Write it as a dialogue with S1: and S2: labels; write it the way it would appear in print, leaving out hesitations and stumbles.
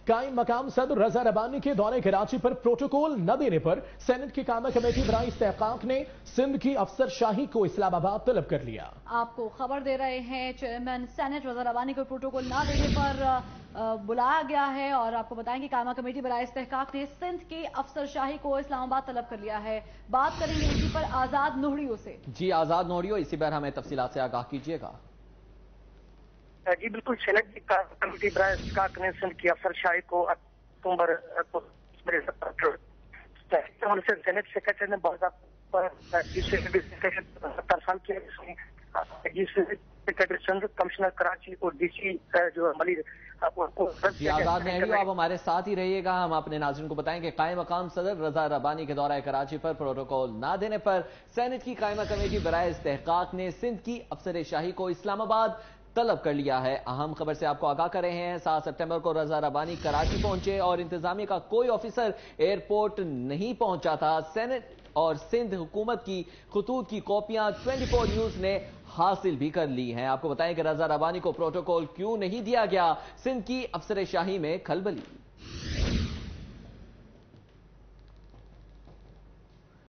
S1: कायम मकाम सदर रजा रबानी के दौरे कराची पर प्रोटोकॉल न देने पर सेनेट की कायम कमेटी बराए इस्तेहकाक ने सिंध की अफसरशाही को इस्लामाबाद तलब कर लिया।
S2: आपको खबर दे रहे हैं, चेयरमैन सेनेट रजा रबानी को प्रोटोकॉल न देने पर बुलाया गया है और आपको बताएं कि कायम कमेटी बराए इस्तेहकाक ने सिंध की अफसरशाही को इस्लामाबाद तलब कर लिया है। बात करेंगे इसी पर आजाद नोहड़ियों से।
S3: जी आजाद नोहड़ियों, इसी पर हमें तफसीलात से आगाह कीजिएगा।
S4: जी बिल्कुल, सेनेट की कमेटी बराए इस्तेहकाक ने सिंध की अफसरशाही को अक्टूबर सेनेट सेक्रेटरी ने सेक्रेटरी सिंध, कमिश्नर कराची और डीसी जो मलिक
S3: आजाद नहरियो, आप हमारे साथ ही रहिएगा। हम अपने नाज़रीन को बताएं कि कायम मकाम सदर रजा रबानी के दौरा कराची पर प्रोटोकॉल न देने पर सेनेट की कायम कमेटी बराए इस्तेहकाक ने सिंध की अफसरशाही को इस्लामाबाद तलब कर लिया है। अहम खबर से आपको आगाह कर रहे हैं, 7 सितंबर को रजा रबानी कराची पहुंचे और इंतजामिया का कोई ऑफिसर एयरपोर्ट नहीं पहुंचा था। सेनेट और सिंध हुकूमत की खतूत की कॉपियां 24 न्यूज ने हासिल भी कर ली हैं। आपको बताएं कि रजा रबानी को प्रोटोकॉल क्यों नहीं दिया गया, सिंध की अफसरशाही में खलबली।